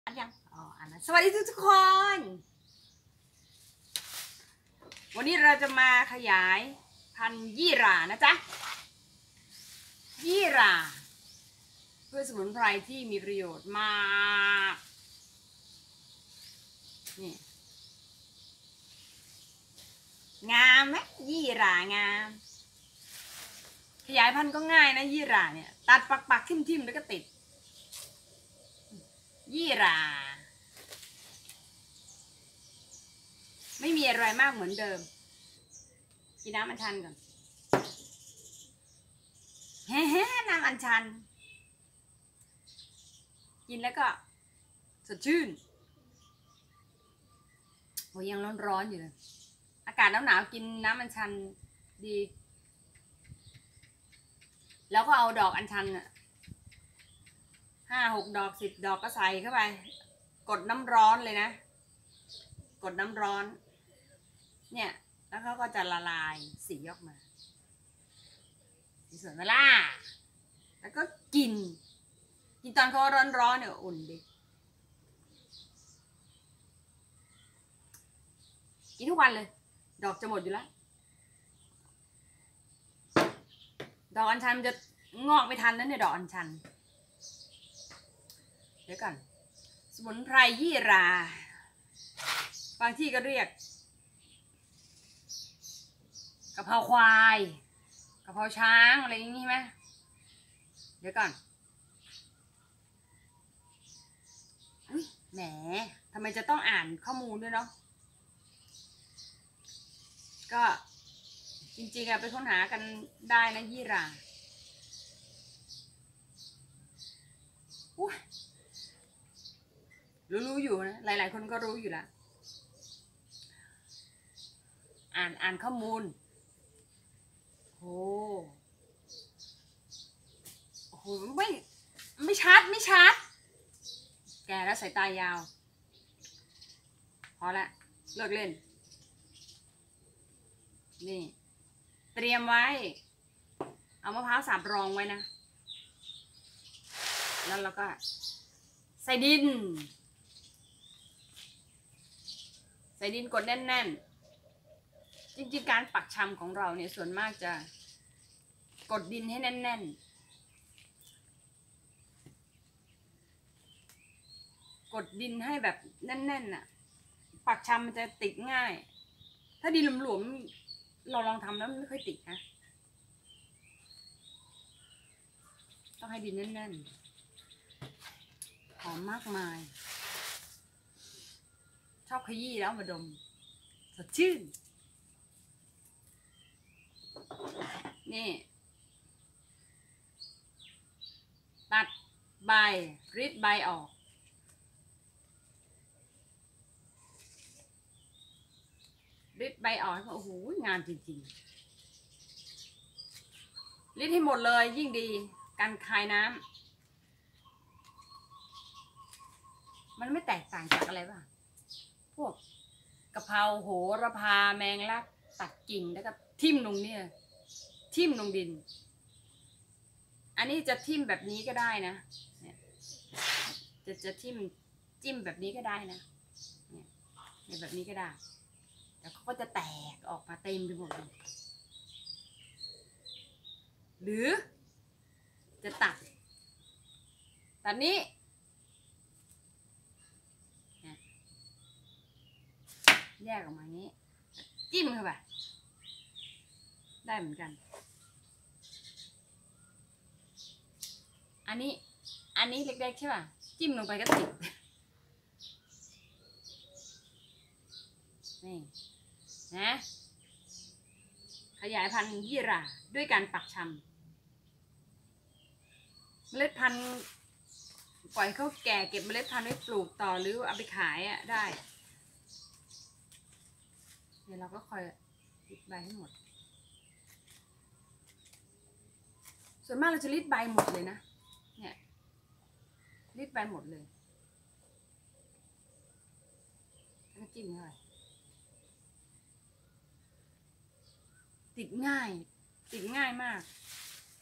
ยังสวัสดีทุกคน วันนี้เราจะมาขยายพันธุ์ยี่หร่านะจ๊ะยี่หร่าเพื่อสมุนไพรที่มีประโยชน์มากนี่งามไหมยี่หร่างามขยายพันธุ์ก็ง่ายนะยี่หร่าเนี่ยตัดปักทิ่มแล้วก็ติดยี่หร่าไม่มีอะไรมากเหมือนเดิมกินน้ำอัญชันก่อนเฮ้น้ำอัญชันกินแล้วก็สดชื่นโอ้ยังร้อนอยู่เลยอากาศหนาวกินน้ำอัญชันดีแล้วก็เอาดอกอัญชัน5-6 ดอก10 ดอกก็ใส่เข้าไปกดน้ำร้อนเลยนะกดน้ำร้อนเนี่ยแล้วเขาก็จะละลายสีออกมาสีสวยไหมล่ะแล้วก็กินตอนเขาร้อนเนี่ยอุ่นดิกินทุกวันเลยดอกจะหมดอยู่แล้วดอกอัญชันมันจะงอกไม่ทันนั่นเนี่ยดอกอัญชันเดี๋ยวก่อนสมุนไพรยี่หร่าบางที่ก็เรียกกะเพราควายกะเพราช้างอะไรอย่างนี้ไหมเดี๋ยวก่อนแหมทำไมจะต้องอ่านข้อมูลด้วยเนาะก็จริงๆไปค้นหากันได้นะยี่หร่ารู้อยู่นะหลายๆคนก็รู้อยู่แล้วอ่านข้อมูลโอ้โหไม่ชัดแกแล้วสายตายาวพอละเลิกเล่นนี่เตรียมไว้เอามะพร้าวสับรองไว้นะแล้วเราก็ใส่ดินกดแน่นๆจริงๆการปักชำของเราเนี่ยส่วนมากจะกดดินให้แน่นๆกดดินให้แบบแน่นๆน่ะปักชำมันจะติดง่ายถ้าดินหลวมๆเราลองทำแล้วมันไม่ค่อยติดนะต้องให้ดินแน่นๆหอมมากมายชอบขยี้แล้วมาดมสดชื่นนี่ตัดใบริดใบออกโอ้โหงามจริงๆริดให้หมดเลยยิ่งดีการคายน้ำมันไม่แตกต่างจากอะไรป่ะพวกกะเพราโหระพาแมงลักตัดกิ่งแล้วก็ทิ่มลงเนี่ยทิ่มลงดินอันนี้จะทิ่มแบบนี้ก็ได้นะเนี่ยจะจิ้มแบบนี้ก็ได้นะเนี่ยแบบนี้ก็ได้แล้วเขาก็จะแตกออกมาเต็มไปหมดเลยหรือจะตัดนี้แยกออกมาอย่างนี้จิ้มเข้าไปได้เหมือนกันอันนี้เล็กๆใช่ป่ะจิ้มลงไปก็ติดนี่นะขยายพันธุ์ยี่หร่าด้วยการปักชำเมล็ดพันธุ์ปล่อยเขาแก่เก็บเมล็ดพันธุ์ไว้ปลูกต่อหรือเอาไปขายได้เดี๋ยวเราก็คอยริดใบให้หมดส่วนมากเราจะริดใบหมดเลยนะเนี่ยริดใบหมดเลยแล้วก็จิ้มเข้าไปติดง่ายมาก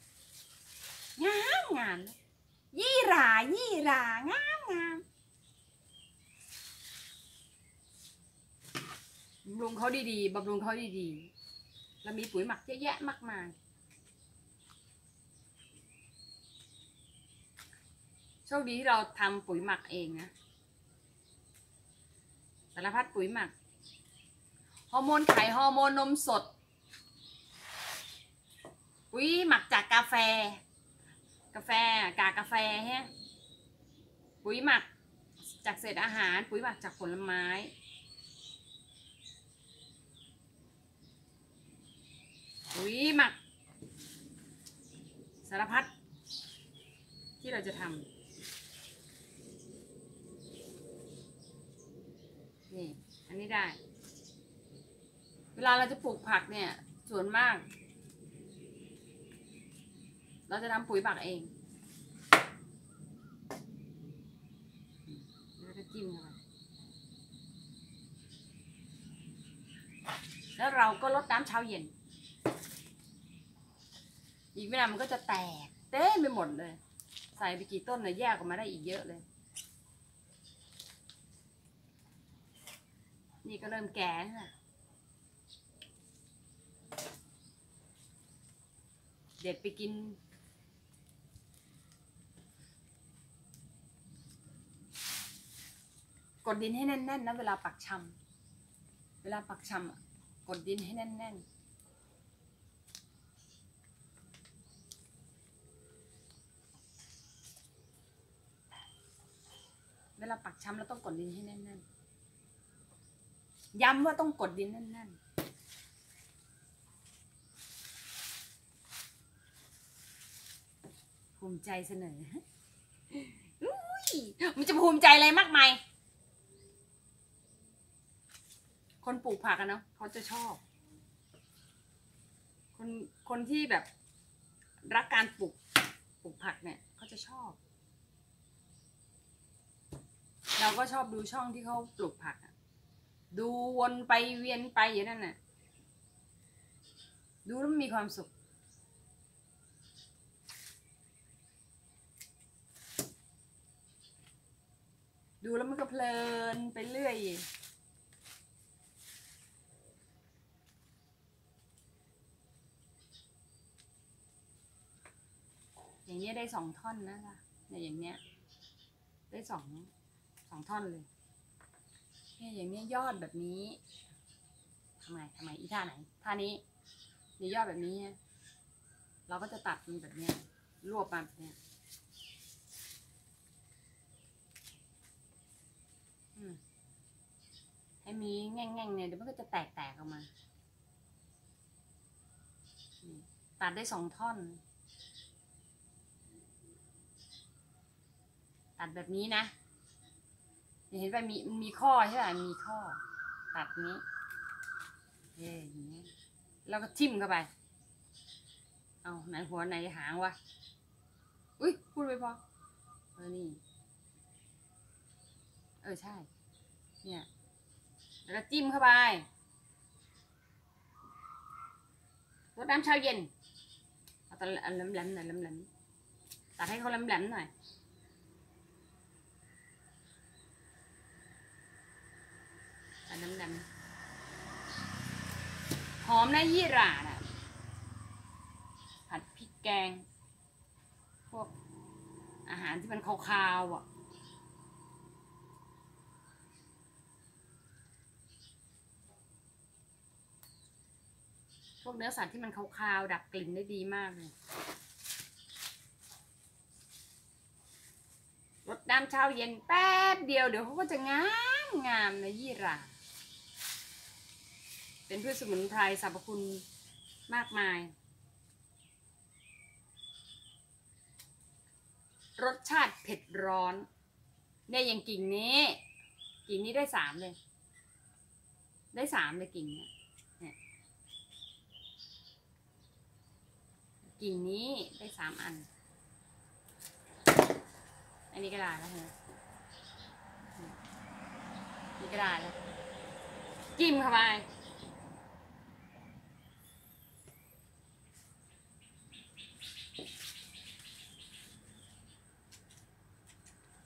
งามยี่หร่างามำรุงเขาดีๆบำรุงเขาดีๆแล้วมีปุ๋ยหมักเยอะแยะมากมายโชคดีที่เราทำปุ๋ยหมักเองนะสารพัดปุ๋ยหมักฮอร์โมนไข่ฮอร์โมนนมสดปุ๋ยหมักจากกาแฟกากาแฟฮะปุ๋ยหมักจากเศษอาหารปุ๋ยหมักจากผลไม้ปุ๋ยหมักสารพัดที่เราจะทำนี่อันนี้ได้เวลาเราจะปลูกผักเนี่ยส่วนมากเราจะทำปุ๋ยหมักเองแล้วก็จิ้มเข้าไปแล้วเราก็รดน้ำเช้าเย็นอีกไม่นานมันก็จะแตกเต้ไปหมดเลยใส่ไปกี่ต้นเนี่ยแยกออกมาได้อีกเยอะเลยนี่ก็เริ่มแก่แล้วเด็ดไปกินกดดินให้แน่นๆนะเวลาปักชำกดดินให้แน่นๆเวลาปักชำเราต้องกดดินให้แน่นๆย้ำว่าต้องกดดินแน่นๆภูมิใจเสนอมันจะภูมิใจอะไรมากมายคนปลูกผักอะเนาะเขาจะชอบคนที่แบบรักการปลูกผักเนี่ยเขาจะชอบเราก็ชอบดูช่องที่เขาปลูกผักอะดูวนไปเวียนไปอย่างนั้นน่ะดูแล้วมีความสุขดูแล้วมันก็เพลินไปเรื่อยอย่างเงี้ยได้2 ท่อนนะคะเนี่ยอย่างเงี้ยได้สองท่อนเลยเนี่ยอย่างเงี้ยยอดแบบนี้ทำไมอีท่าไหนท่านี้นี่ยอดแบบนี้เราก็จะตัดมันแบบเนี้ยรวบมาแบบเนี้ยให้มีแง่งๆเนี่ยเดี๋ยวมันก็จะแตกออกมาตัดได้2 ท่อนตัดแบบนี้นะเห็นไปมีข้อใช่ไหมมีข้อตัดนี้อย่างนี้แล้วก็ทิ่มเข้าไปเอาไหนหัวไหนหางวะอุ้ยพูดไปพอนี่ใช่เนี่ยแล้วก็จิ้มเข้าไปรดน้ำเช้าเย็นเอาตอนแหลมๆหน่อยแหลมๆตัดให้เขาแหลมๆหน่อยน้ำหอมนะยี่หร่าน่ะผัดพริกแกงพวกอาหารที่มันคาวๆอ่ะพวกเนื้อสัตว์ที่มันคาวๆดับกลิ่นได้ดีมากเลยรดน้ำเช้าเย็นแป๊บเดียวเดี๋ยวเขาก็จะงามนะยี่หร่าเป็นพืชสมุนไพรสรรพคุณมากมายรสชาติเผ็ดร้อนเนี่ยอย่างกิ่งนี้ได้3เลยได้3เลยกิ่งเนี่ยกิ่งนี้ได้3 อันอันนี้ก็ได้แล้วฮะนี่ก็ได้แล้วจิ้มเข้าไป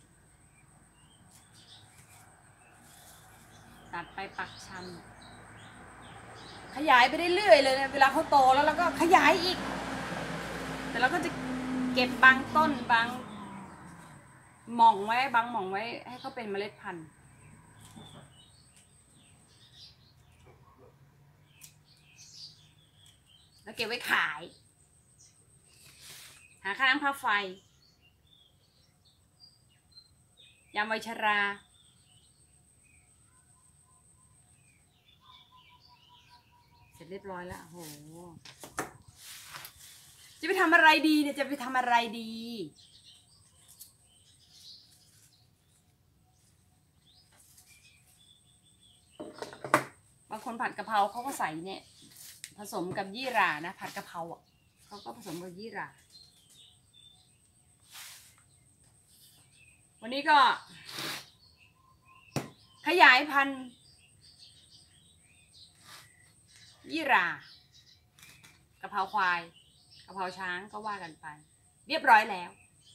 ตัดไปปักชขยายไปเรื่อยๆเลยนะเวลาเขาโตแล้วเราก็ขยายอีก แต่เราก็จะเก็บบางต้นบางหม่องไว้บางหม่องไว้ให้เขาเป็นเมล็ดพันธุ์แล้วเก็บไว้ขายหาค่าน้ำค่าไฟยามวัยชราเสร็จเรียบร้อยแล้วโหจะไปทำอะไรดีเนี่ยจะไปทำอะไรดีบางคนผัดกะเพราเขาก็ใส่เนี่ยผสมกับยี่หร่านะผัดกะเพราอ่ะเขาก็ผสมกับยี่หร่าวันนี้ก็ขยายพันธุ์ยี่หร่ากะเพราควายกะเพราช้างก็ว่ากันไปเรียบร้อยแล้ว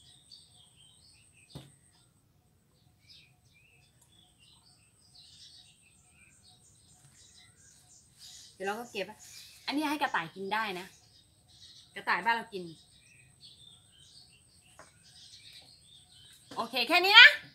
เดี๋ยวเราก็เก็บอันนี้ให้กระต่ายกินได้นะกระต่ายบ้านเรากินโอเคแค่นี้นะ